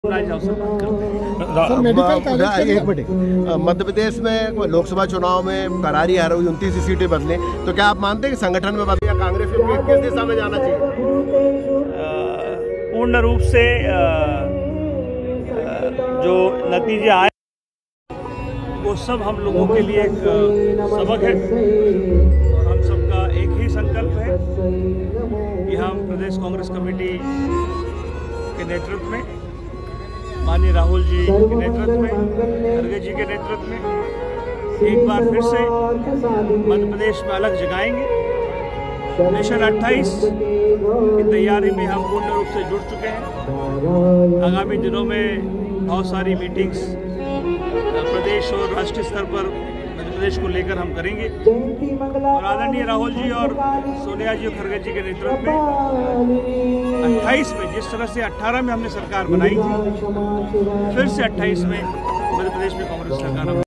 एक मिनट, मध्य प्रदेश में लोकसभा चुनाव में करारी हार हुई, 29 सीटें बदले, तो क्या आप मानते हैं कि संगठन में बदले या कांग्रेस को किस दिशा में जाना चाहिए? पूर्ण रूप से जो नतीजे आए वो सब हम लोगों के लिए एक सबक है और हम सबका एक ही संकल्प है कि हम प्रदेश कांग्रेस कमेटी के नेतृत्व में, माननीय राहुल जी के नेतृत्व में, खड़गे जी के नेतृत्व में एक बार फिर से मध्य प्रदेश में अलग जगाएंगे। मिशन 28 की तैयारी में हम पूर्ण रूप से जुट चुके हैं। आगामी दिनों में बहुत सारी मीटिंग्स प्रदेश और राष्ट्रीय स्तर पर मध्य प्रदेश को लेकर हम करेंगे और आदरणीय राहुल जी और सोनिया जी और खड़गे जी के नेतृत्व में 28 में, जिस तरह से 18 में हमने सरकार बनाई थी, फिर से 28 में मध्य प्रदेश में कांग्रेस सरकार